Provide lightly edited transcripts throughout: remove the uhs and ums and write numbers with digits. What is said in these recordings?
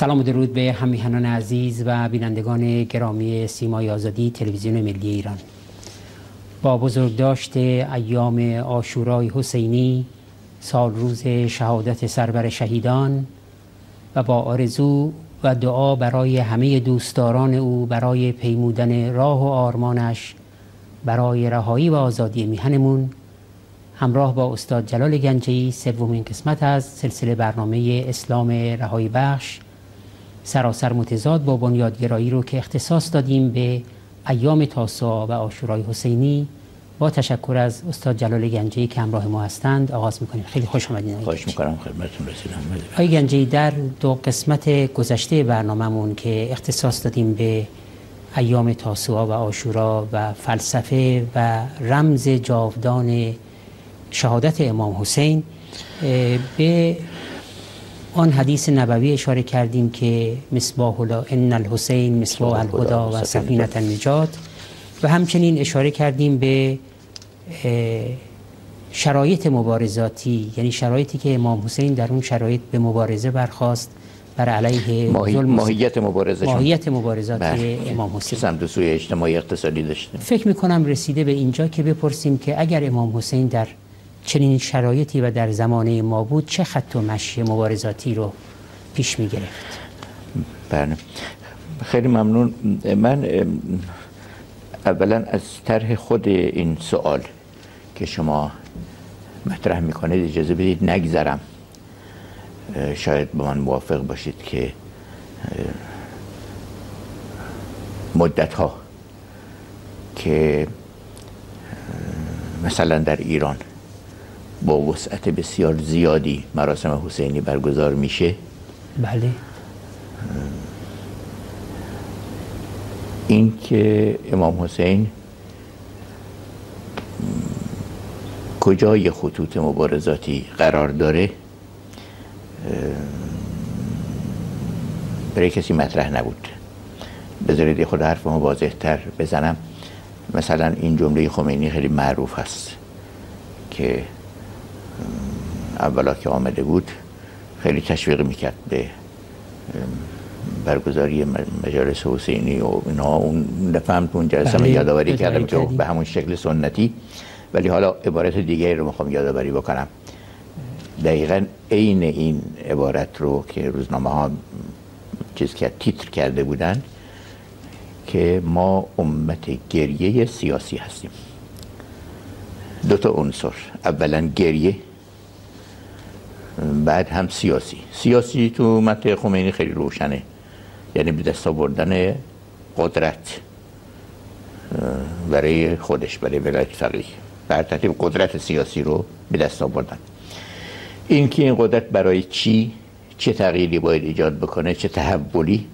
سلام و درود به همیهنان عزیز و بینندگان گرامی سیمای آزادی تلویزیون ملی ایران. با بزرگداشت ایام عاشورای حسینی، سال روز شهادت سرور شهیدان، و با آرزو و دعا برای همه دوستداران او برای پیمودن راه و آرمانش برای رهایی و آزادی میهنمون، همراه با استاد جلال گنجی سومین قسمت از سلسله برنامه اسلام رهایی بخش سراسر متضاد با بنیادگرایی رو که اختصاص دادیم به ایام تاسوعا و عاشورای حسینی، با تشکر از استاد جلال گنجی که همراه ما هستند آغاز میکنیم. خیلی خوش آمدید. خواهش میکنم، خدمتتون رسیدم. آقای گنجی، در دو قسمت گذشته برنامه‌مون که اختصاص دادیم به ایام تاسوعا و عاشورا و فلسفه و رمز جاودان شهادت امام حسین، به آن حدیث نبوی اشاره کردیم که مصباح ان الحسین مصباح الهدی و سفینة النجات، و همچنین اشاره کردیم به شرایط مبارزاتی، یعنی شرایطی که امام حسین در اون شرایط به مبارزه برخاست بر علیه ماهیت مبارزات امام حسین. سمت سوی اجتماعی اقتصادی داشته. فکر میکنم رسیده به اینجا که بپرسیم که اگر امام حسین در چنین شرایطی و در زمانه ما بود، چه خط و مشی مبارزاتی رو پیش می گرفت؟ بله، خیلی ممنون. من اولا از طرح خود این سوال که شما مطرح میکنید اجازه بدید نگذرم. شاید با من موافق باشید که مدت‌ها که مثلا در ایران با وسعت بسیار زیادی مراسم حسینی برگزار میشه، بله، این که امام حسین کجای خطوط مبارزاتی قرار داره برای کسی مطرح نبود. بذارید خود حرفمو واضح تر بزنم. مثلا این جمله خمینی خیلی معروف هست که اولا که آمده بود خیلی تشویق میکرد به برگزاری مجالس حسینی و اینا. اون دفعه هم اون جلسه من یادآوری کردم که به همون شکل سنتی، ولی حالا عبارت دیگری رو میخوام یادآوری بکنم. دقیقاً عین این عبارت رو که روزنامه ها چیز که تیتر کرده بودن که ما امت گریه سیاسی هستیم. دو تا عنصر، اولا گریه، بعد هم سیاسی تو متن خمینی خیلی روشنه، یعنی به دست آوردن قدرت برای خودش، برای ولایت فقیه، بر ترتیب قدرت سیاسی رو به دست آوردن. این که این قدرت برای چه تغییری باید ایجاد بکنه، چه تحولی،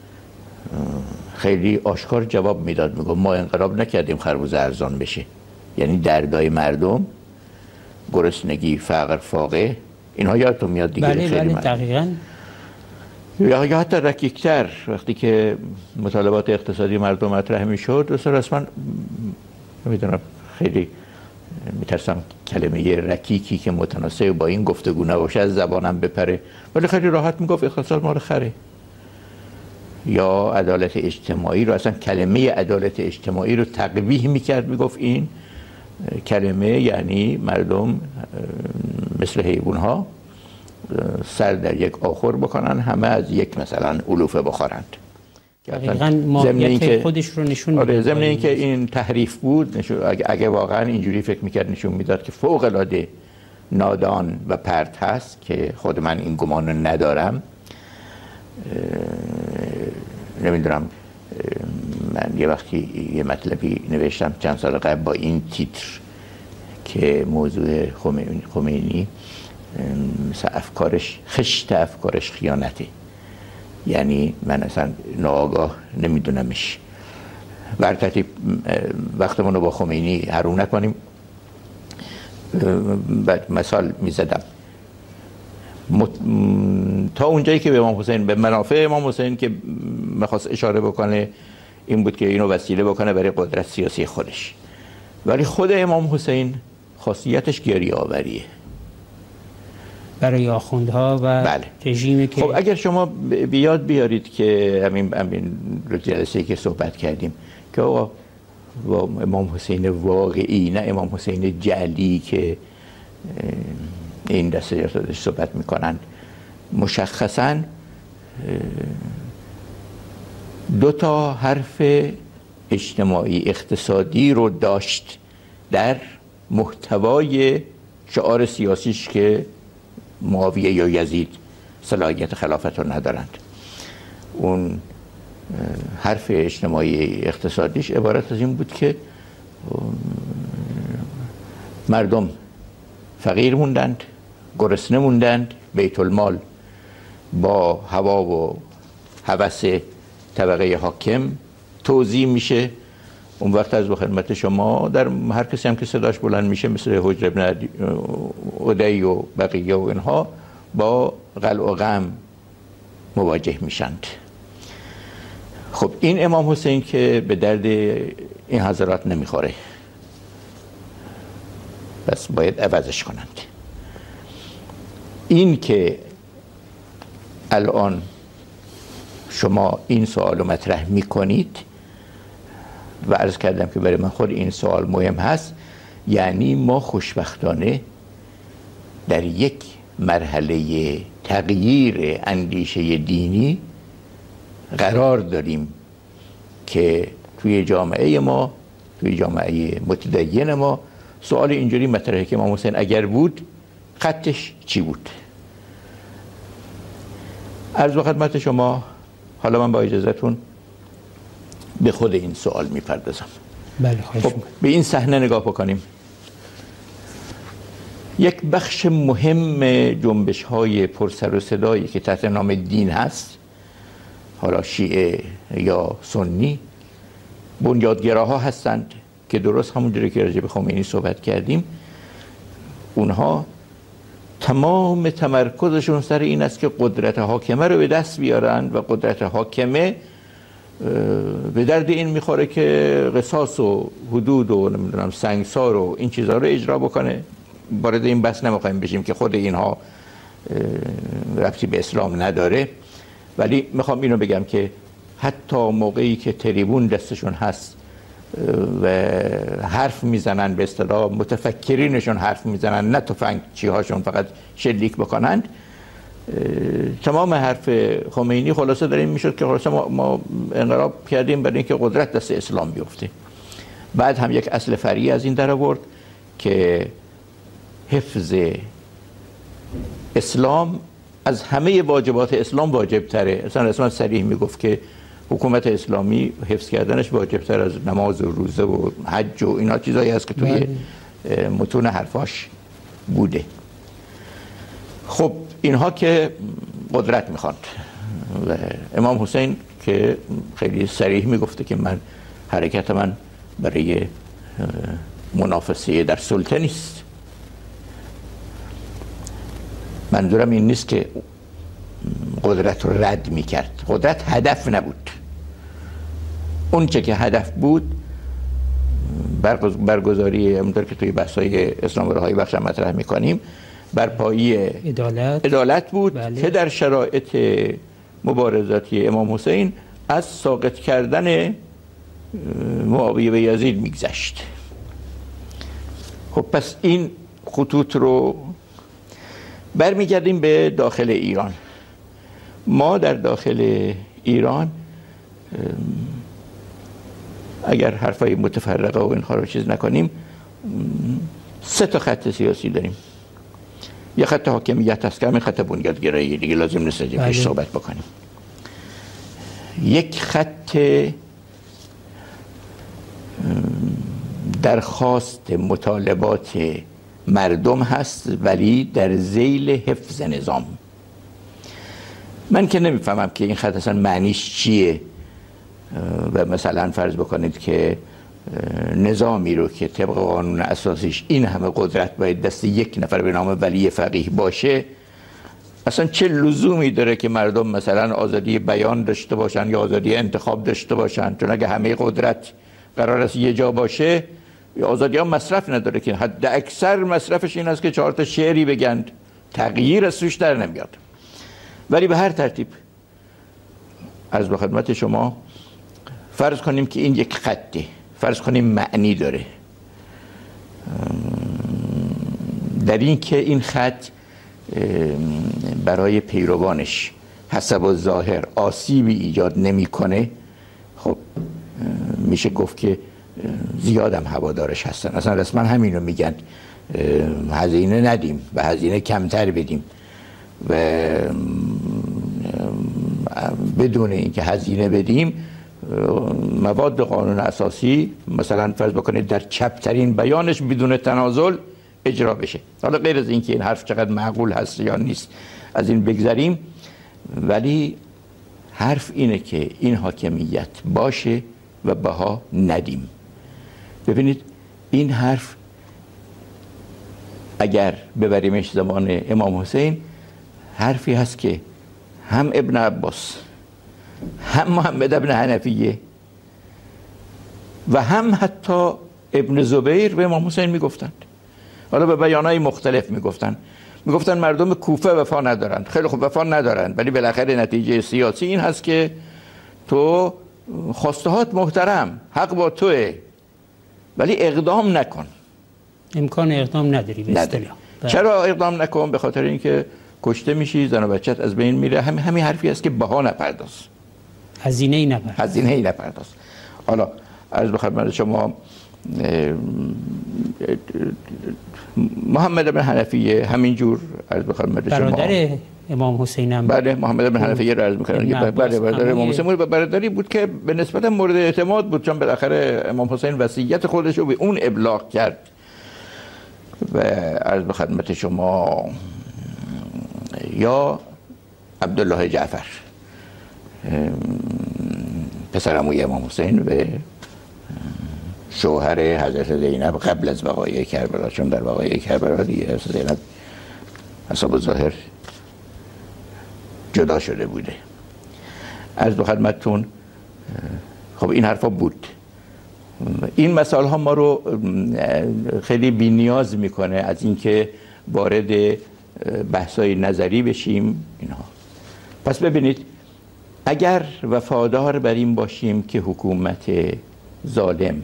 خیلی آشکار جواب میداد. میگم ما انقلاب نکردیم خربوزه ارزان بشه، یعنی دردای مردم، گرسنگی، فقر، فاقه، اینها یادتون میاد دیگه. بله خیلی بله دقیقاً. یا حتی رکیکتر وقتی که مطالبات اقتصادی مردم مطرح میشد، رسما نمیدونم، خیلی میترسم کلمه رکیکی که متناسب با این گفتگو نباشه از زبانم بپره، ولی خیلی راحت میگفت اقتصاد مال خره. یا عدالت اجتماعی رو، اصلا کلمه عدالت اجتماعی رو تقبیح میکرد، میگفت این کلمه یعنی مردم مثل حیوان ها سر در یک آخر بکنن، همه از یک مثلا علوفه بخورند. دقیقاً ماهیت خودش رو نشون میده. آره، ضمن اینکه این تحریف بود، اگه واقعا اینجوری فکر میکرد نشون میداد که فوق العاده نادان و پرت هست، که خود من این گمان رو ندارم. نمیدونم، من یه وقتی یه مطلبی نوشتم چند سال قبل با این تیتر که موضوع خمینی مثلا افکارش، خشت افکارش خیانته، یعنی من اصلا ناآگاه نمیدونمش. بر ترتیب وقتمون رو با خمینی حروم نکنیم. بعد مثال میزدم تا اونجایی که به امام حسین، به منافع امام حسین که میخواست اشاره بکنه این بود که اینو وسیله بکنه برای قدرت سیاسی خودش، ولی خود امام حسین خاصیتش گریه آوریه. برای آخوندها و بله. رژیمی که خب اگر شما بیارید که همین جلسه‌ای که صحبت کردیم که آقا امام حسین واقعی نه امام حسین جعلی که این دسته ارتدادش صحبت میکنند مشخصاً دو تا حرف اجتماعی اقتصادی رو داشت در محتوای شعار سیاسیش که معاویه یا یزید صلاحیت خلافت رو ندارند. اون حرف اجتماعی اقتصادیش عبارت از این بود که مردم فقیر موندند، گرسنه موندند، بیت المال با هوا و هوس طبقه حاکم توزیع میشه. اون وقت از خدمت شما در هر کسی هم که صداش بلند میشه مثل حجر بن عدی و بقیه و اینها با قلع و غم مواجه میشند. خب این امام حسین که به درد این حضرات نمیخوره، بس باید عوضش کنند. این که الان شما این سوال رو مطرح میکنید و عرض کردم که برای من خود این سوال مهم هست، یعنی ما خوشبختانه در یک مرحله تغییر اندیشه دینی قرار داریم که توی جامعه ما، توی جامعه متدین ما سوال اینجوری مطرحه که امام حسین اگر بود خطش چی بود؟ عرض خدمت شما حالا من با اجازهتون به خود این سوال میپردازم. بله خب به این صحنه نگاه بکنیم. یک بخش مهم جنبش های پرسر و صدایی که تحت نام دین هست، حالا شیعه یا سنی، بنیادگراها هستند که درست همونجوری که راجع به خمینی صحبت کردیم، اونها تمام تمرکزشون سر این است که قدرت حاکمه رو به دست بیارن و قدرت حاکمه به درد این میخوره که قصاص و حدود و نمیدونم سنگسار و این چیزها رو اجرا بکنه. وارد این بحث نمیخوایم بشیم که خود اینها ربطی به اسلام نداره، ولی میخوام اینو بگم که حتی موقعی که تریبون دستشون هست و حرف میزنن، به اصطلاح متفکرینشون حرف میزنن، نه تفنگ چیهاشون فقط شلیک بکنند، تمام حرف خمینی خلاصه در این میشد که خلاصه ما انقلاب کردیم برای اینکه قدرت دست اسلام بیفته. بعد هم یک اصل فرعی از این در آورد که حفظ اسلام از همه واجبات اسلام واجب تره. اصلا صریح میگفت که حکومت اسلامی حفظ کردنش واجب تر از نماز و روزه و حج و اینا چیزایی هست که توی متون حرفاش بوده. خب اینها که قدرت میخواند و امام حسین که خیلی صریح میگفته که حرکت من برای منافسه در سلطه نیست. منظورم این نیست که قدرت رو رد میکرد، قدرت هدف نبود. اون چه که هدف بود برگزاری همونطور که توی بحث‌های اسلام و رهایی بخش مطرح میکنیم برپایی عدالت بود. بله. که در شرایط مبارزاتی امام حسین از ساقط کردن معاویه و یزید میگذشت. خب پس این خطوط رو برمیگردیم به داخل ایران. ما در داخل ایران اگر حرفای متفرقه و اینها رو چیز نکنیم 3 تا خط سیاسی داریم. یه خط حاکمیت هست که همین خط بنیادگرایی دیگه لازم نیست راجعش صحبت بکنیم. یک خط درخواست مطالبات مردم هست ولی در ذیل حفظ نظام. من که نمیفهمم که این خط اصلا معنیش چیه و مثلا فرض بکنید که نظامی رو که طبق قانون اساسیش این همه قدرت باید دست یک نفر به نام ولی فقیه باشه، اصلا چه لزومی داره که مردم مثلا آزادی بیان داشته باشن یا آزادی انتخاب داشته باشن؟ چون اگه همه قدرت قرار است یه جا باشه، آزادی ها مصرف نداره که حد اکثر مصرفش این است که 4 تا شعری بگن، تغییر از توش در نمیاد. ولی به هر ترتیب عرض به خدمت شما فرض کنیم که این یک خطه، فرض کنیم معنی داره، در این که این خط برای پیروانش حسب الظاهر آسیبی ایجاد نمیکنه، خب میشه گفت که زیادم هوادارش هستن. اصلا رسما همینو میگن، هزینه ندیم و هزینه کمتر بدیم و بدون اینکه هزینه بدیم مواد قانون اساسی مثلا فرض بکنید در چپترین بیانش بدون تنازل اجرا بشه. حالا غیر از اینکه این حرف چقدر معقول هست یا نیست از این بگذریم، ولی حرف اینه که این حاکمیت باشه و بها ندیم. ببینید این حرف اگر ببریمش زمان امام حسین، حرفی هست که هم ابن عباس هم محمد ابن حنفیه و هم حتی ابن زبیر به امام حسین میگفتند. حالا به بیانهای مختلف میگفتند مردم کوفه وفا ندارند. خیلی خوب وفا ندارند، ولی بالاخره نتیجه سیاسی این هست که تو خواستهات محترم، حق با توه، ولی اقدام نکن. امکان اقدام نداری به اصطلاح. چرا اقدام نکن؟ به خاطر اینکه کشته میشی، زن و بچت از بین میره. همین حرفی است که بها نپرداز، هزینه‌ای نپرداز. حالا عرض به خدمت شما محمد بن حنفیه همینجور عرض به خدمت شما برادر امام حسین هم. بله محمد بن حنفیه رو عرض می‌کنم. بله برادر امام حسین بود. برادری بود که به نسبت مورد اعتماد بود، چون بالاخره امام حسین وصیت خودش رو به اون ابلاغ کرد. و عرض به خدمت شما یا عبدالله جعفر پسر عموی امام حسین و شوهر حضرت زینب قبل از وقایع کربلا، چون در وقایع کربلا دیگه زینب حسب الظاهر جدا شده بوده. عرض به خدمتتون خب این حرفا بود. این مسائل ها ما رو خیلی بی نیاز میکنه از اینکه وارد بحثای نظری بشیم اینها. پس ببینید اگر وفادار بر این باشیم که حکومت ظالم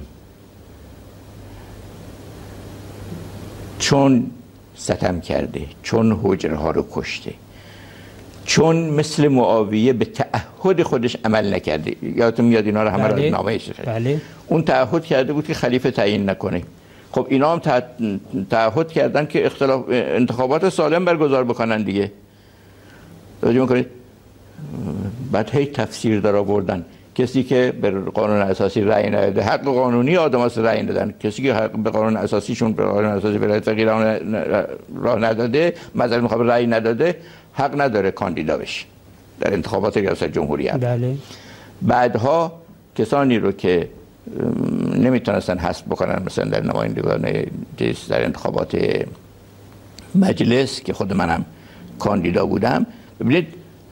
چون ستم کرده، چون حجره ها رو کشته، چون مثل معاویه به تعهد خودش عمل نکرده، یادتون میاد اینا رو همه رو نامه‌اش بله. اون تعهد کرده بود که خلیفه تعیین نکنه. خب اینا هم تعهد کردن که انتخابات سالم برگزار بکنن دیگه. توجه میکنید؟ بعد هی تفسیر در آوردن. کسی که به قانون اساسی رأی نداده، حق قانونی آدم هاست رأی ندادن. کسی که به قانون اساسیشون به قانون اساسی ولایت فقیه راه نداده، مثلا میخواد رأی نداده، حق نداره کاندیدا بشه در انتخابات ریاست جمهوری. بله. بعدها کسانی رو که نمیتونستن حسب بکنن، مثلا در نمایندگان در انتخابات مجلس که خود منم کاندیدا بودم، ببینید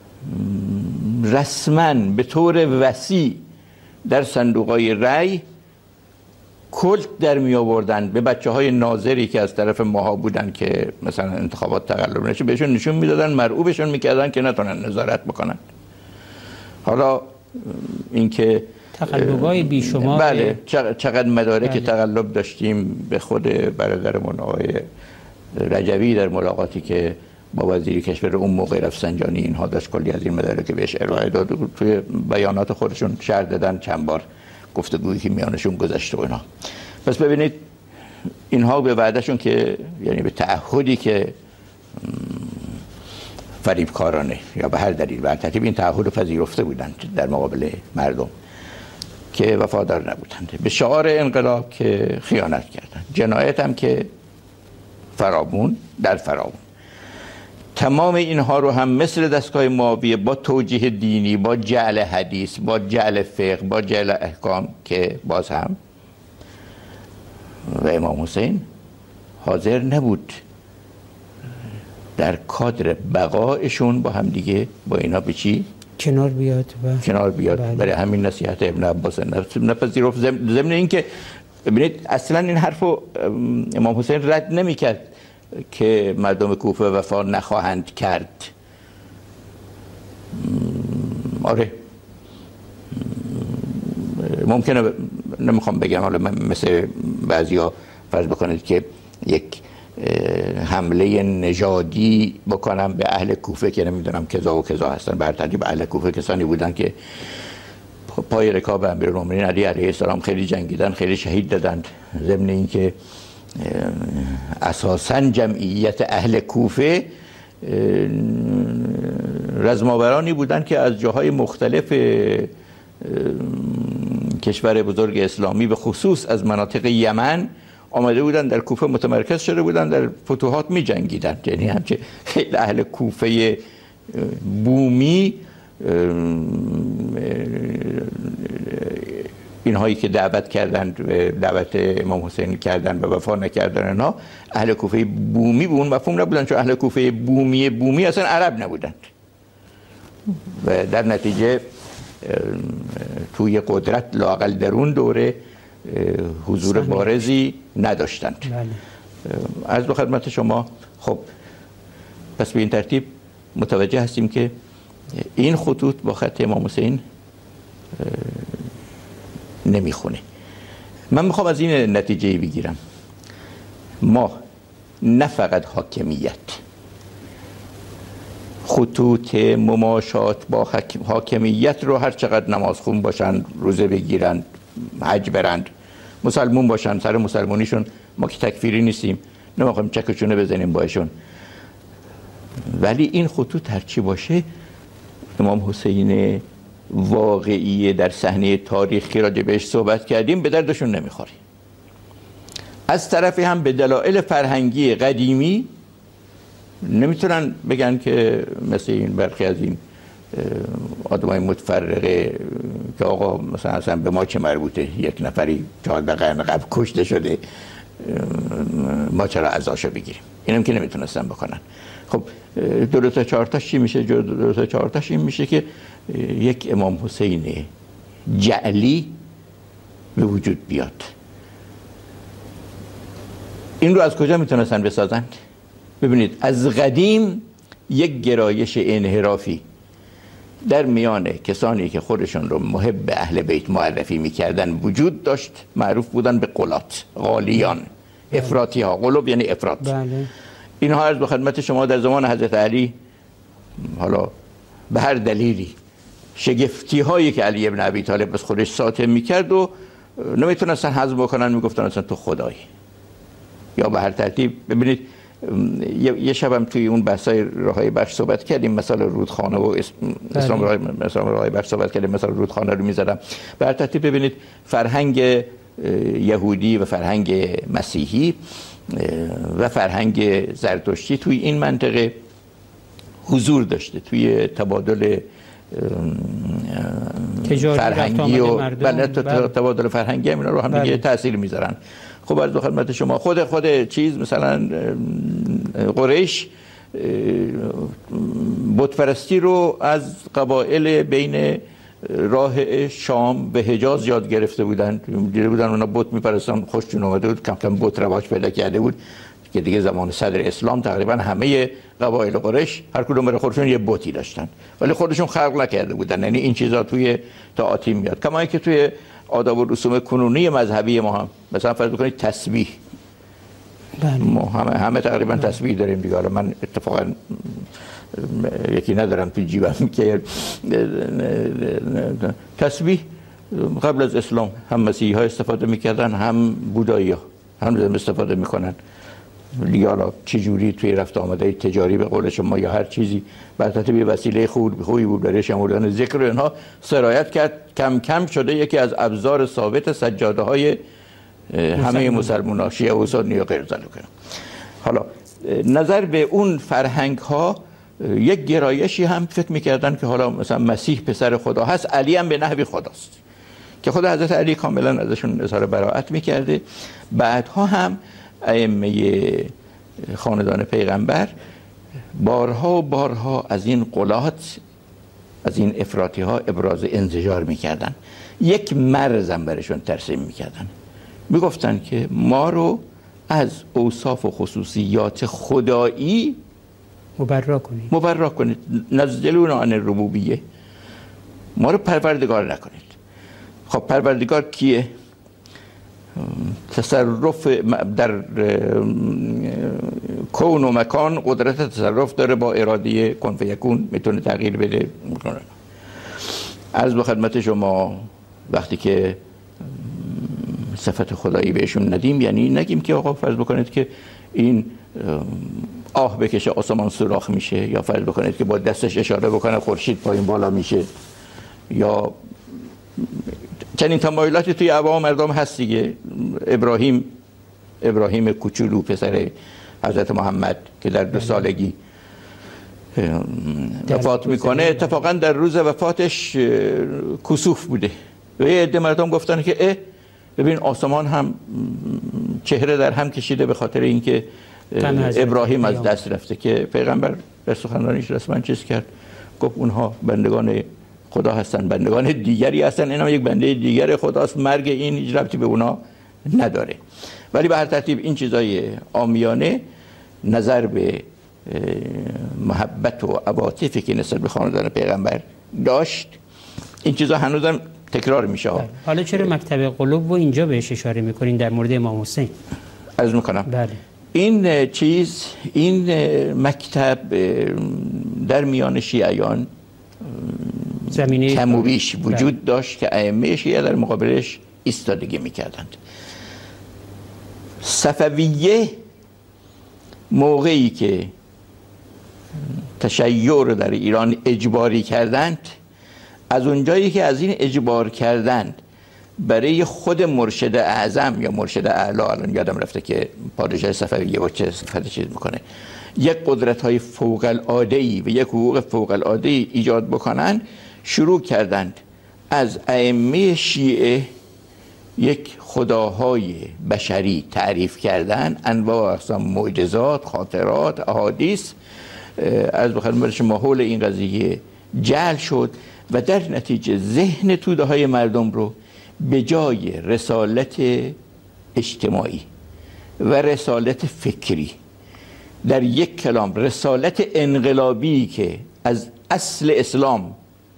رسما به طور وسیع در صندوقای رأی کلت در می آوردن به بچه‌های ناظری که از طرف ماها بودن که مثلا انتخابات تقلب نشه، بهشون نشون میدادن، مرعوبشون میکردن که نتونن نظارت بکنن. حالا اینکه تقلبای بیشمار، بله چقدر مدارک تقلب داشتیم به خود برادرمون آقای رجوی در ملاقاتی که با وزیر کشور اون موقع رفسنجانی اینها داشت کلی از این مدارک بهش ارائه داد، توی بیانات خودشون شرح دادن چند بار گفتگویی که میانشون گذشته و اینا. پس ببینید اینها به وعدهشون که یعنی به تعهدی که فریبکارانه یا به هر دلیل بر ترتیب این تعهد پذیرفته بودند در مقابل مردم که وفادار نبودند، به شعار انقلاب که خیانت کردند، جنایت هم که فرامون در فرامون. تمام اینها رو هم مثل دستگاه معاویه با توجیه دینی، با جعل حدیث، با جعل فقه، با جعل احکام که باز هم و امام حسین حاضر نبود در کادر بقایشون با هم دیگه با اینا به چی؟ کنار بیاد. بله. برای همین نصیحت ابن عباس نپذیرفت. ضمن این که ببینید اصلا این حرفو امام حسین رد نمی‌کرد، که مردم کوفه وفا نخواهند کرد. آره ممکنه، نمیخوام بگم حالا مثل بعضیا فرض بکنید که یک حمله نژادی بکنم به اهل کوفه که نمیدونم کذا و کذا هستن. بر ترتیب اهل کوفه کسانی بودن که پای رکاب امیرالمومنین علی علیه السلام خیلی جنگیدن، خیلی شهید دادند. ضمن اینکه اساساً جمعیت اهل کوفه رزماورانی بودند که از جاهای مختلف کشور بزرگ اسلامی به خصوص از مناطق یمن آمده بودن، در کوفه متمرکز شده بودن، در فتوحات می جنگیدن. یعنی همچه خیلی اهل کوفه بومی اینهایی که دعوت کردند، دعوت امام حسین کردند و وفا نکردن، اینها اهل کوفه بومی به اون مفهوم نبودن، چون اهل کوفه بومی اصلا عرب نبودند و در نتیجه توی قدرت لااقل در اون دوره حضور بارزی نداشتند. عرض به خدمت شما خب پس به این ترتیب متوجه هستیم که این خطوط با خط امام حسین نمیخونه. من میخوام از این نتیجه بگیرم ما نه فقط حاکمیت، خطوط مماشات با حاکمیت رو هر چقدر نمازخون باشن، روزه بگیرن، حج برند، مسلمون باشن، سر مسلمونیشون ما که تکفیری نیستیم، نمیخوایم چکشونه بزنیم باشون، ولی این خطوط هرچی باشه امام حسین واقعی در صحنه تاریخی راجع بهش صحبت کردیم به دردشون نمیخوره. از طرفی هم به دلایل فرهنگی قدیمی نمیتونن بگن که مثل این برخی از این آدمای متفرقه که آقا مثلا اصلا به ما چه مربوطه، یک نفری 14 قرن قبل کشته شده ما چرا عزاشو بگیریم. اینم که نمیتونستن بکنن. خب 2 تا 4 تاش چی میشه؟ 2 تا 4 تاش این میشه که یک امام حسین جعلی به وجود بیاد. این رو از کجا میتونستن بسازند؟ ببینید از قدیم یک گرایش انحرافی در میان کسانی که خودشون رو محب اهل بیت معرفی میکردن وجود داشت، معروف بودن به قلات، غالیان، افراطی ها. قلوب یعنی افراط. بله. اینها عرض به خدمت شما در زمان حضرت علی حالا به هر دلیلی شگفتی هایی که علی ابن ابی طالب بس خودش ساطع میکرد و نمیتونستن هضم بکنن، میگفتن اصلا تو خدایی، یا به هر ترتیب. ببینید یه شبم توی اون بحثای راههای بخش صحبت کردیم، مثلا رودخانه و اسلام راههای بخش صحبت کردیم، مثلا رودخانه رو میزدم. به هر ترتیب ببینید فرهنگ یهودی و فرهنگ مسیحی و فرهنگ زرتشتی توی این منطقه حضور داشته، توی تبادل فرهنگی و تبادل فرهنگی هم اینا رو هم دیگه تأثیر میذارن. خب عرض خدمت شما خود چیز مثلا قریش بت پرستی رو از قبایل بین راه شام به حجاز یاد گرفته بودن. دیده بودن اونا بت میپرستن، خوششون اومده بود، کم کم بت رواج پیدا کرده بود که دیگه زمان صدر اسلام تقریبا همه قبایل قریش هر کدوم برای خودشون یه بتی داشتن، ولی خودشون خلق نکرده بودن. یعنی این چیزا توی تئاتر میاد، کما اینکه توی آداب و رسوم کنونی مذهبی ما هم مثلا فرض بکنید تسبیح، ما همه تقریبا تسبیح داریم دیگه. حالا من اتفاقا یکی ندارم تو جیبم که تسبیح قبل از اسلام هم مسیحی ها استفاده میکردن، هم بودایی ها هم استفاده میکنن دیگه. حالا چجوری توی رفت آمده تجاری به قول شما یا هر چیزی برای یه وسیله خوبی بود برای شمردن ذکر اینها سرایت کرد، کم کم شده یکی از ابزار ثابت سجاده های همه مسلمان‌ها، شیعه و سنی و غیر ذلک. حالا نظر به اون فرهنگ ها یک گرایشی هم فکر میکردن که حالا مثلا مسیح پسر خدا هست، علی هم به نحوی خداست، که خود حضرت علی کاملا ازشون اظهار براءت میکرده. بعدها هم ائمه خاندان پیغمبر بارها و بارها از این قلات، از این افراطی ها ابراز انزجار میکردن. یک مرزم برشون ترسیم میکردن، میگفتن که ما رو از اوصاف و خصوصیات خدایی مبرا کنید. نزلون عن الربوبیه، ما رو پروردگار نکنید. خب پروردگار کیه؟ تصرف در کون و مکان قدرت تصرف داره، با اراده کن فیکون میتونه تغییر بده. عرض به خدمت شما وقتی که صفت خدایی بهشون ندیم، یعنی نگیم که آقا فرض بکنید که این آه بکشه آسمان سوراخ میشه، یا فرض بکنید که با دستش اشاره بکنه خورشید پایین بالا میشه، یا چنین تمایلاتی توی عوام مردم هست دیگه. ابراهیم کوچولو پسر حضرت محمد که در 2 سالگی وفات میکنه، اتفاقا در روز وفاتش کسوف بوده و یه عده مردم گفتن که ببین آسمان هم چهره در هم کشیده به خاطر اینکه ابراهیم از دست رفته. که پیغمبر در سخنرانیش رسما چیز کرد، گفت اونها بندگان خدا هستن، بندگان دیگری هستن، اینا یک بنده دیگر خداست، مرگ این هیچ ربطی به اونا نداره. ولی به هر ترتیب این چیزای عامیانه نظر به محبت و عواطفی که نسبت به خاندان پیغمبر داشت، این چیزا هنوزم تکرار میشه. حالا چرا مکتب قلوب و اینجا بهش اشاره میکنین در مورد امام حسین؟ عرض میکنم بله. این مکتب در میان شیعیان زمینه کم و بیش وجود داشت که ائمه شیعه در مقابلش ایستادگی میکردند. صفویه موقعی که تشیع رو در ایران اجباری کردند، از اونجایی که از این اجبار کردند برای خود مرشد اعظم یا مرشد اعلی، الان یادم رفته که پادشاه صفویه با چه صفتی چیز میکنه، یک قدرت‌های فوق العاده‌ای و یک حقوق فوق العاده‌ای ایجاد بکنن، شروع کردند از ائمه شیعه یک خداهای بشری تعریف کردن، انواع اقسام معجزات، خاطرات، احادیث. از بخدمت شما حول این قضیه جعل شد و در نتیجه ذهن توده های مردم رو به جای رسالت اجتماعی و رسالت فکری، در یک کلام رسالت انقلابی که از اصل اسلام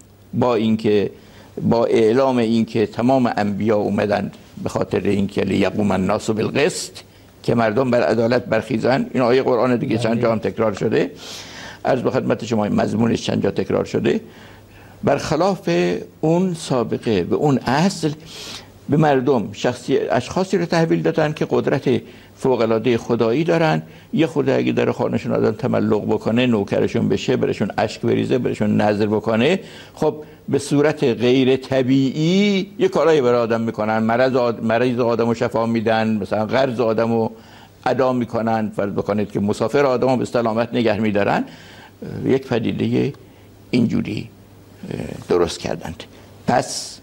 با اعلام اینکه تمام انبیا اومدند به خاطر اینکه لیقوم الناس بالقسط، که مردم بر عدالت برخیزن. این آیه قرآن دیگه چند جا هم تکرار شده، عرض به خدمت شما مضمونش چند جا تکرار شده. برخلاف اون سابقه و اون اصل به مردم اشخاصی رو تحویل دادن که قدرت فوق‌العاده خدایی دارن. یه خدا اگه در خانه‌شون آدم تملق بکنه، نوکرشون بشه، برشون اشک بریزه، برشون نظر بکنه، خب به صورت غیر طبیعی یه کارایی برای آدم میکنن. مریض آدمو شفا میدن، مثلا قرض آدمو ادا میکنن، فرض بکنید که مسافر آدمو به سلامت نگه میدارن. یک پدیده اینجوری درست کردند. پس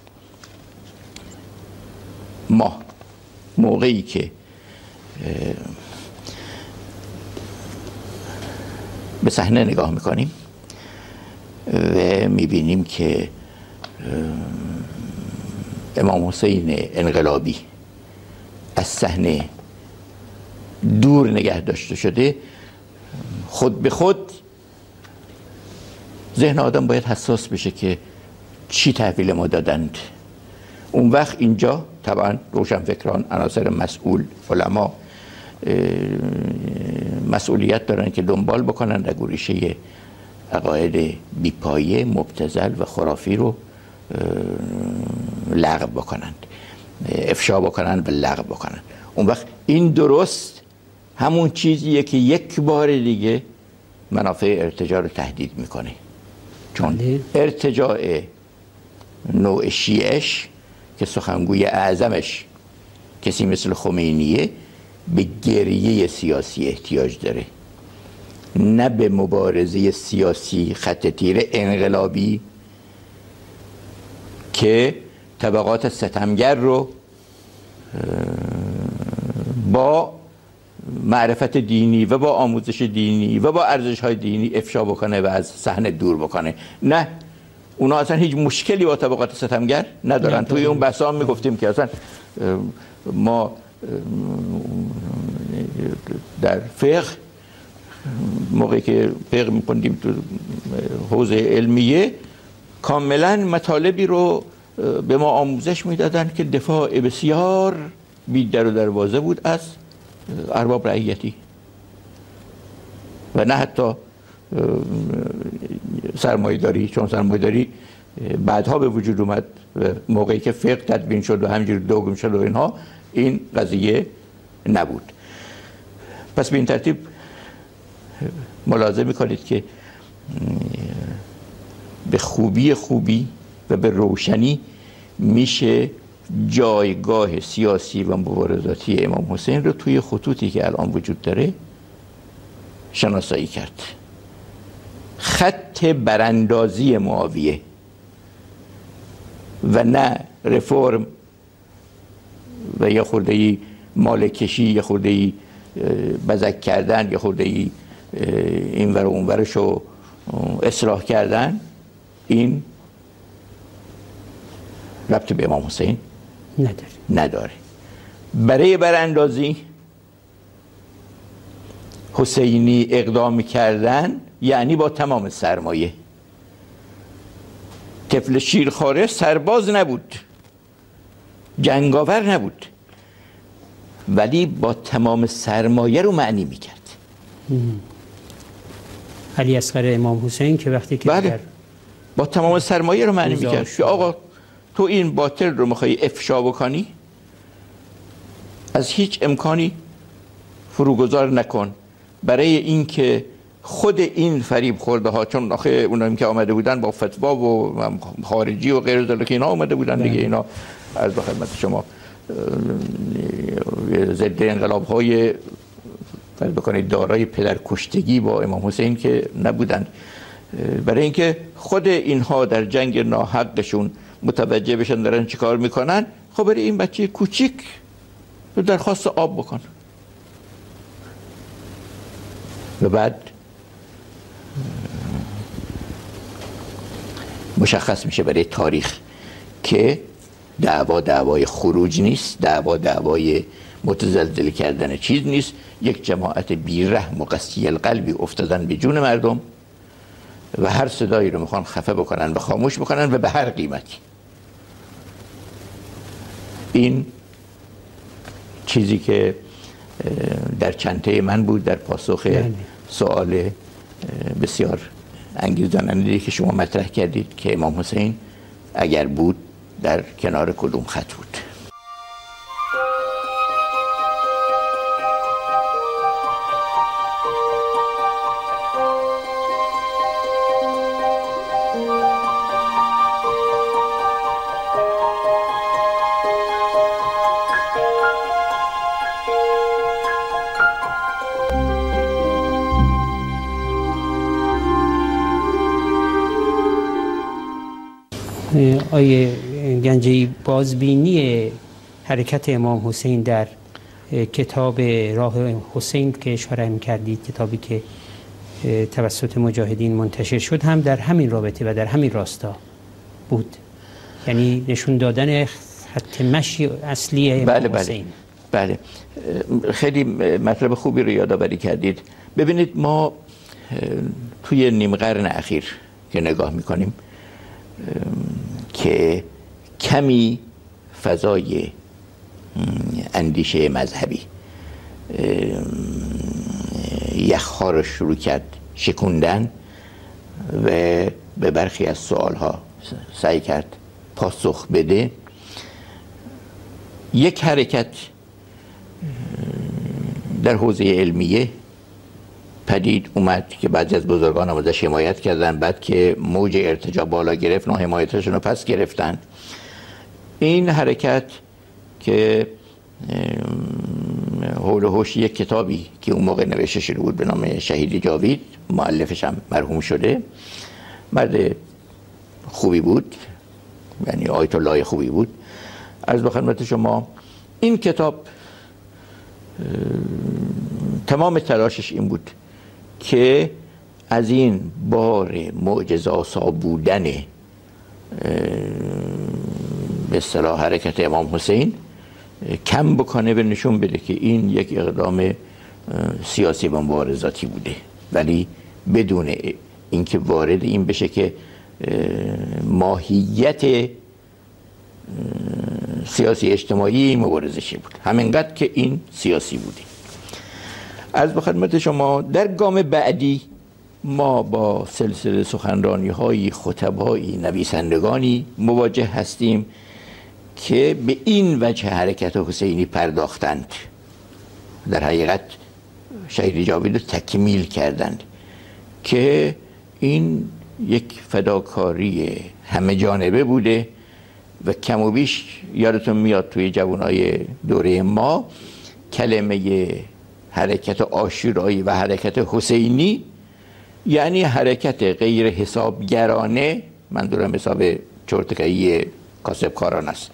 ما موقعی که به صحنه نگاه میکنیم و میبینیم که امام حسین انقلابی از صحنه دور نگه داشته شده، خود به خود ذهن آدم باید حساس بشه که چی تحویل ما دادند. اون وقت اینجا طبعا روشنفکران، عناصر مسئول، علما مسئولیت دارن که دنبال بکنن در گوریشه عقاید بیپایه، مبتذل و خرافی رو لغو بکنن، افشا بکنن و لغو بکنن. اون وقت این درست همون چیزیه که یک بار دیگه منافع ارتجاع رو تهدید میکنه، چون ارتجاع نوع شیعش که سخنگوی اعظمش کسی مثل خمینیه به گریه سیاسی احتیاج داره، نه به مبارزه سیاسی خط تیر انقلابی که طبقات ستمگر رو با معرفت دینی و با آموزش دینی و با ارزش‌های دینی افشا بکنه و از صحنه دور بکنه. نه، اونا اصلا هیچ مشکلی با طبقات ستمگر ندارن. توی اون بحثا هم میگفتیم که اصلا ما در فقه موقعی که فقه می‌خوندیم تو حوزه علمیه کاملا مطالبی رو به ما آموزش میدادن که دفاع بسیار بی در و دروازه بود از ارباب رعیتی و نه حتی سرمایه‌داری، چون سرمایه‌داری بعدها به وجود اومد موقعی که فقه تدوین شد و همینجور دوگم شد و اینها این قضیه نبود. پس به این ترتیب ملاحظه میکنید که به خوبی و به روشنی میشه جایگاه سیاسی و مبارزاتی امام حسین رو توی خطوطی که الان وجود داره شناسایی کرد. خط براندازی معاویه و نه رفرم و یه خورده‌ای مالکشی، یه خورده‌ای بزک کردن، یه خورده‌ای اینور و اونورش رو اصلاح کردن، این ربط به امام حسین نداره. برای براندازی حسینی اقدام کردن یعنی با تمام سرمایه. طفل شیرخواره سرباز نبود، جنگاور نبود، ولی با تمام سرمایه رو معنی میکرد. علی اصغر امام حسین که وقتی که بله با تمام سرمایه رو معنی میکرد که آقا تو این باطل رو میخوای افشا بکنی، از هیچ امکانی فروگذار نکن، برای اینکه خود این فریب خورده ها، چون آخه اونایی که آمده بودن با فتوا و خارجی و غیر ذالک اینا آمده بودن دیگه، اینا عرض به خدمت شما ضد انقلاب های فرض بکنید دارای پدرکشتگی با امام حسین که نبودن، برای اینکه خود اینها در جنگ ناحقشون متوجه بشن دارن چیکار میکنن، خب برای این بچه کوچیک درخواست آب بکن و بعد مشخص میشه برای تاریخ که دعوای خروج نیست، دعوای متزلزل کردن چیز نیست، یک جماعت بی‌رحم و قسی القلبی افتادن به جون مردم و هر صدایی رو میخوان خفه بکنن و خاموش بکنن و به هر قیمتی. این چیزی که در چنته من بود در پاسخ سوال بسیار انگیزاننده که شما مطرح کردید که امام حسین اگر بود در کنار کدوم خط بود. آیه گنجی، بازبینی حرکت امام حسین در کتاب راه حسین که اشاره می‌کردید، کتابی که توسط مجاهدین منتشر شد، هم در همین رابطه و در همین راستا بود، یعنی نشون دادن خط مشی اصلی امام حسین. بله خیلی مطلب خوبی رو یادآوری کردید. ببینید ما توی نیم قرن اخیر که نگاه می‌کنیم که کمی فضای اندیشه مذهبی یخها رو شروع کرد شکوندن و به برخی از سوالها سعی کرد پاسخ بده. یک حرکت در حوزه علمیه پدید اومد که بعضی از بزرگان هم ازش حمایت کردن، بعد که موج ارتجاع بالا گرفت نه حمایتشون رو پس گرفتن. این حرکت که حول و حوش یک کتابی که اون موقع نوشته شده بود به نام شهید جاوید، مؤلفش هم مرحوم شده، مرد خوبی بود، یعنی آیت الله خوبی بود. عرض به خدمت شما این کتاب تمام تلاشش این بود که از این بار معجزه‌آسا بودن به اصطلاح حرکت امام حسین کم بکنه و نشون بده که این یک اقدام سیاسی و مبارزاتی بوده، ولی بدون اینکه وارد این بشه که ماهیت سیاسی اجتماعی مبارزه چه بود، همینقدر که این سیاسی بوده. عرض به خدمت شما در گام بعدی ما با سلسله سخنرانی‌های خطبای نویسندگانی مواجه هستیم که به این وجه حرکت حسینی پرداختند، در حقیقت شهید جاوید رو تکمیل کردند که این یک فداکاری همه جانبه بوده و کم و بیش یادتون میاد توی جوانای دوره ما کلمه حرکت عاشورایی و حرکت حسینی یعنی حرکت غیر حسابگرانه، منظورم حساب چرتکایی کاسبکاران است،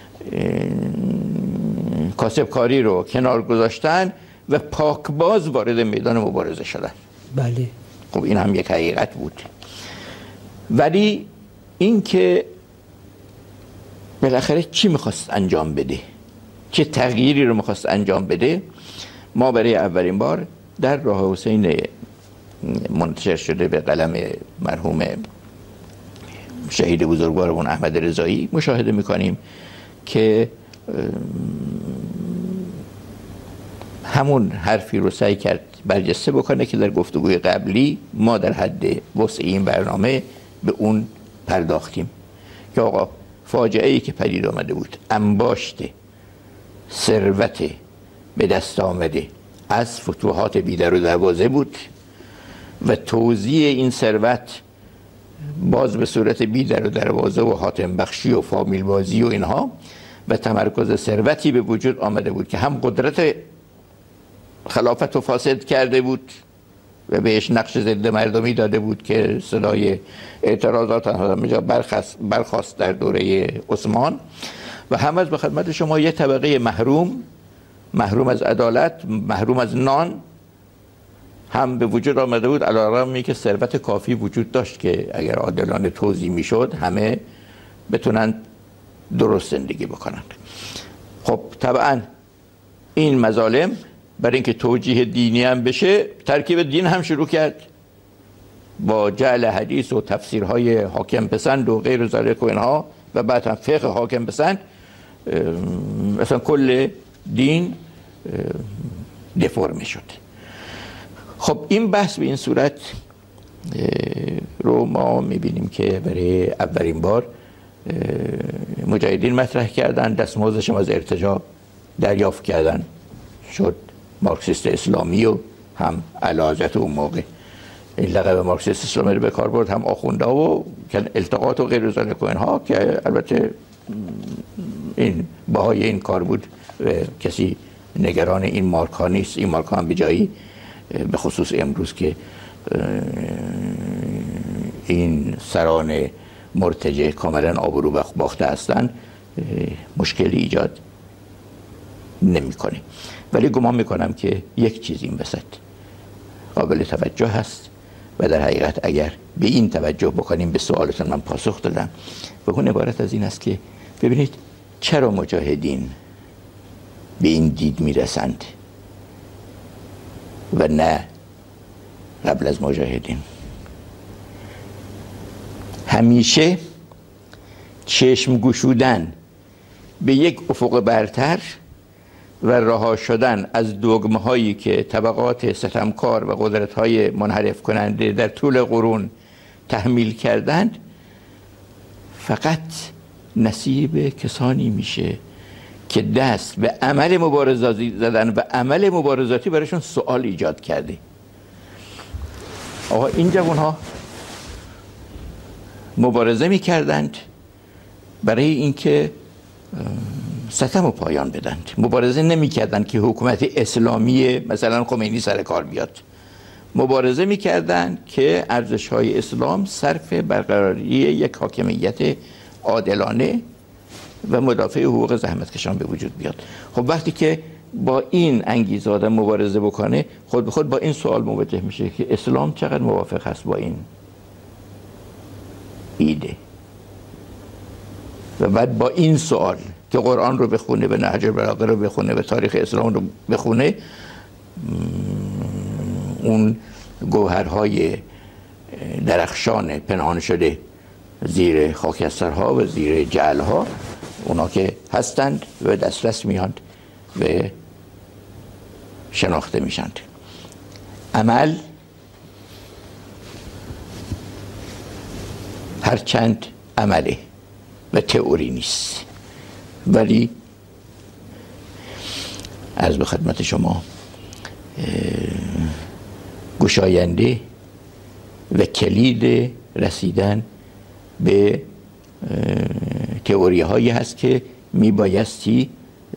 کاسبکاری رو کنار گذاشتن و پاکباز وارد میدان مبارزه شدن. بله. خب این هم یک حقیقت بود، ولی این که بالاخره چی میخواست انجام بده، چه تغییری رو میخواست انجام بده، ما برای اولین بار در راه حسین منتشر شده به قلم مرحوم شهید بزرگوارمون احمد رضایی مشاهده میکنیم که همون حرفی رو سعی کرد برجسته بکنه که در گفتگوی قبلی ما در حد وسع این برنامه به اون پرداختیم که آقا فاجعه‌ای که پدید آمده بود، انباشت ثروت به دست آمده از فتوحات بیدر و دروازه بود و توزیع این ثروت باز به صورت بیدر و دروازه و حاتم بخشی و فامیل بازی و اینها و تمرکز ثروتی به وجود آمده بود که هم قدرت خلافت رو فاسد کرده بود و بهش نقش ضد مردمی داده بود که صدای اعتراضات همه جا برخاست در دوره عثمان، و هم از به خدمت شما یه طبقه محروم از عدالت، محروم از نان هم به وجود آمده بود، علی‌رغم که ثروت کافی وجود داشت که اگر عادلانه توزیع میشد همه بتونن درست زندگی بکنن. خب طبعا این مظالم برای اینکه توجیه دینی هم بشه ترکیب دین هم شروع کرد با جعل حدیث و تفسیرهای حاکم پسند و غیر ذالک و اینها و بعد هم فقه حاکم پسند، اصلا کل دین دفرم شد. خب این بحث به این صورت رو ما میبینیم که برای اولین بار مجاهدین مطرح کردن، دستمزدش از ارتجاع دریافت کردن، شد مارکسیست اسلامی و هم علاجت اون موقع این لقب مارکسیست اسلامی رو به کار برد، هم آخونده و التقاط و غیر ذالک و اینها که البته این بهای این کار بود و کسی نگران این مارک ها نیست. این مارک ها هم به جایی به خصوص امروز که این سران مرتجع کاملا آبرو باخته هستند مشکلی ایجاد نمیکنه. ولی گمان میکنم که یک چیز این وسط قابل توجه هست و در حقیقت اگر به این توجه بکنیم به سوالتون من پاسخ دادم و اون عبارت از این است که ببینید چرا مجاهدین به این دید میرسند و نه قبل از مجاهدین. همیشه چشم گشودن به یک افق برتر و رها شدن از دوگمه هایی که طبقات ستمکار و قدرت های منحرف کننده در طول قرون تحمیل کردند فقط نصیب کسانی میشه که دست به عمل مبارزاتی زدن و عمل مبارزاتی برایشون سوال ایجاد کرده. آقا این جوان ها مبارزه میکردند برای اینکه ستم و پایان بدند، مبارزه نمیکردند که حکومت اسلامی مثلا خمینی سر کار بیاد، مبارزه میکردند که ارزش‌های اسلام صرف برقراری یک حاکمیت عادلانه و مدافع حقوق زحمتکشان به وجود بیاد. خب وقتی که با این انگیزه آدم مبارزه بکنه خود به خود با این سوال مواجه میشه که اسلام چقدر موافق هست با این ایده و بعد با این سوال که قرآن رو بخونه و نهج البلاغه رو بخونه و تاریخ اسلام رو بخونه، اون گوهرهای درخشان پنهان شده زیر خاکسترها و زیر جعلها، اونا که هستند و دسترس میاند و شناخته میشند. عمل هرچند عمله و تئوری نیست، ولی عرض به خدمت شما گشاینده و کلید رسیدن به تئوری هایی هست که میبایستی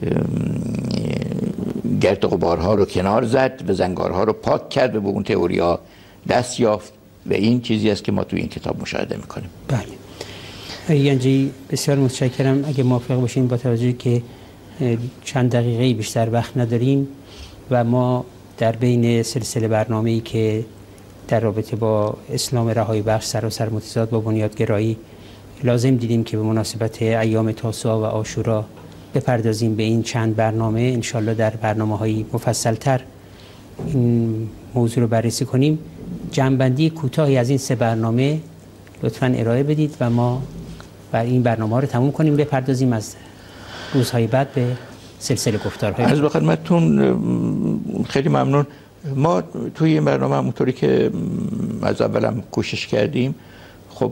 گرد غبارها رو کنار زد و زنگارها رو پاک کرد و به اون تئوری ها دست یافت و این چیزی است که ما تو این کتاب مشاهده میکنیم. بله ینجی، بسیار متشکرم. اگه موافق باشین با توجه که چند دقیقه بیشتر وقت نداریم و ما در بین سلسله برنامه‌ای که در رابطه با اسلام رهایی بخش سراسر متضاد با بنیادگرایی لازم دیدیم که به مناسبت ایام تاسوعا و عاشورا بپردازیم به این چند برنامه، انشالله در برنامه‌های مفصل‌تر این موضوع رو بررسی کنیم. جمع‌بندی کوتاهی از این سه برنامه لطفاً ارائه بدید و ما بر این برنامه رو تموم کنیم، بپردازیم از روزهای بعد به سلسله گفتارهای. عرض به خدمتتون خیلی ممنون. ما توی این برنامه همونطوری که از اولم کوشش کردیم، خب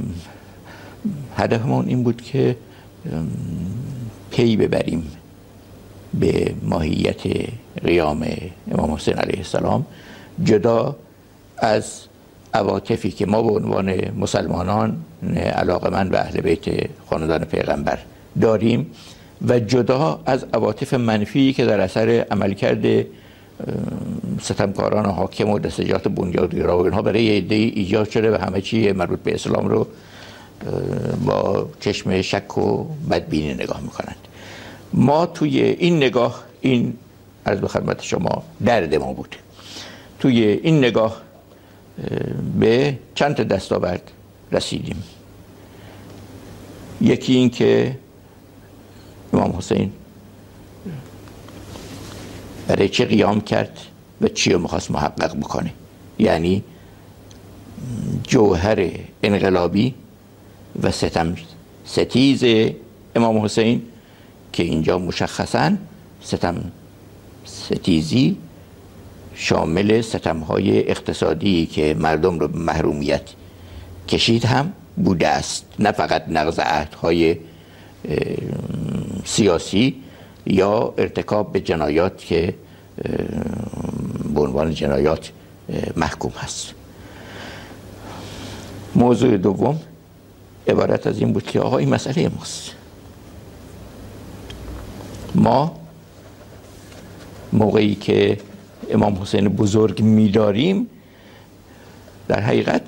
هدفمون این بود که پی ببریم به ماهیت قیام امام حسین علیه السلام، جدا از عواطفی که ما به عنوان مسلمانان علاقه‌مند به اهل بیت خاندان پیغمبر داریم و جدا از عواطف منفی که در اثر عملکرد ستمکاران و حاکم و دستجات بنیادگرا و اینها برای عده‌ای ایجاد شده و همه چی مربوط به اسلام رو با چشم شک و بدبینی نگاه میکنند. ما توی این نگاه، این عرض به خدمت شما درد ما بود، توی این نگاه به چند تا دستاورد رسیدیم. یکی این که امام حسین برای چه قیام کرد و چی رو میخواست محقق بکنه، یعنی جوهر انقلابی و ستم ستیز امام حسین که اینجا مشخصاً ستم ستیزی شامل ستم‌های اقتصادی که مردم رو به محرومیت کشید هم بوده است، نه فقط نقض عهدهای سیاسی یا ارتکاب به جنایات که به عنوان جنایات محکوم هست. موضوع دوم عبارت از این بود که آقا این مسئله ماست. ما موقعی که امام حسین بزرگ می‌داریم در حقیقت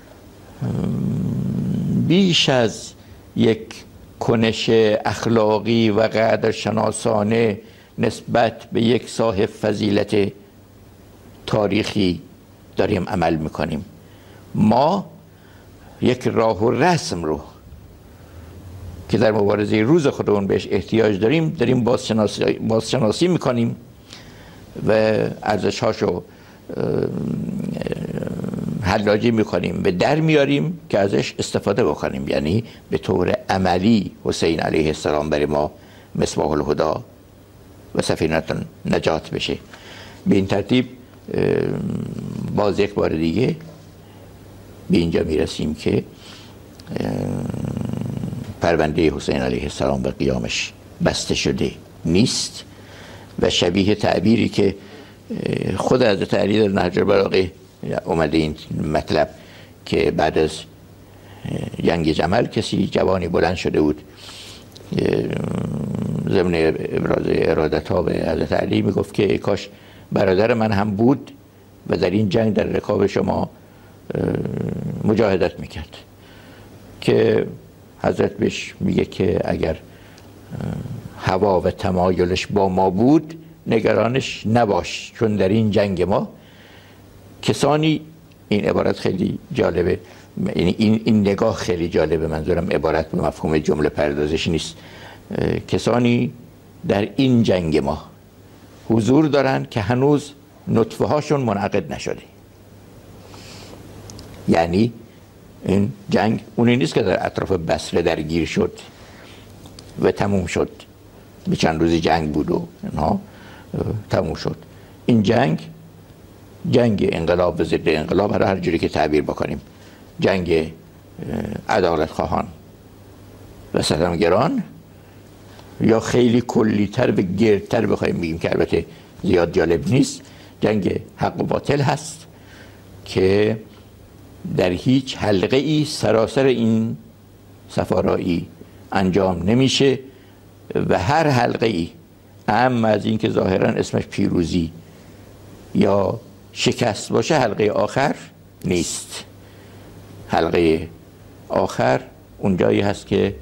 بیش از یک کنش اخلاقی و قدرشناسانه نسبت به یک صاحب فضیلت تاریخی داریم عمل میکنیم. ما یک راه و رسم رو که در مبارزه روز خودمون بهش احتیاج داریم بازشناسی میکنیم و ارزش‌هاشو حلاجی میکنیم و در میاریم که ازش استفاده بکنیم، یعنی به طور عملی حسین علیه السلام برای ما مصباح الهدی و سفینه نجات بشه. به این ترتیب باز یک بار دیگه به اینجا میرسیم که پرونده حسین علیه السلام به قیامش بسته شده نیست و شبیه تعبیری که خود حضرت علی در نهج البلاغه اومده این مطلب که بعد از جنگ جمل کسی جوانی بلند شده بود ضمن ابراز ارادت ها به حضرت علی میگفت که کاش برادر من هم بود و در این جنگ در رکاب شما مجاهدت میکرد، که حضرت بهش میگه که اگر هوا و تمایلش با ما بود نگرانش نباش، چون در این جنگ ما کسانی، این عبارت خیلی جالبه، یعنی این نگاه خیلی جالبه، منظورم عبارت به مفهوم جمله پردازش نیست، کسانی در این جنگ ما حضور دارن که هنوز نطفه هاشون منعقد نشده. یعنی این جنگ اونی نیست که در اطراف بصره درگیر شد و تموم شد، به چند روزی جنگ بود و اینها تموم شد. این جنگ انقلاب و ضد انقلاب، هر جوری که تعبیر بکنیم، جنگ عدالت خواهان و ستمگران، یا خیلی کلی‌تر و گردتر بخوایم بگیم که البته زیاد جالب نیست، جنگ حق و باطل هست که در هیچ حلقه ای سراسر این سفارایی انجام نمیشه و هر حلقه ای اهم از این که ظاهرا اسمش پیروزی یا شکست باشه، حلقه آخر نیست. حلقه آخر اون جایی هست که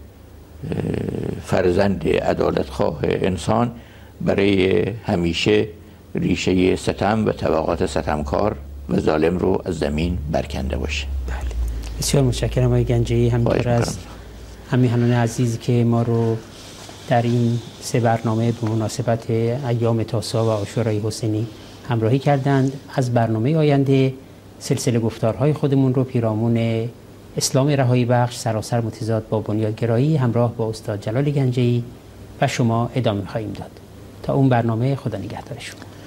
فرزند عدالتخواه انسان برای همیشه ریشه ستم و طبقات ستمکار و ظالم رو از زمین برکنده باشه. بله. بسیار متشکرم آقای گنجی، همینطور از همیهنان عزیز که ما رو در این 3 برنامه به مناسبت ایام تاسوعا و عاشورای حسینی همراهی کردند. از برنامه آینده سلسله گفتارهای خودمون رو پیرامون اسلام رهایی بخش سراسر متضاد با بنیادگرایی همراه با استاد جلال گنجی و شما ادامه خواهیم داد. تا اون برنامه، خدا نگهدار شما.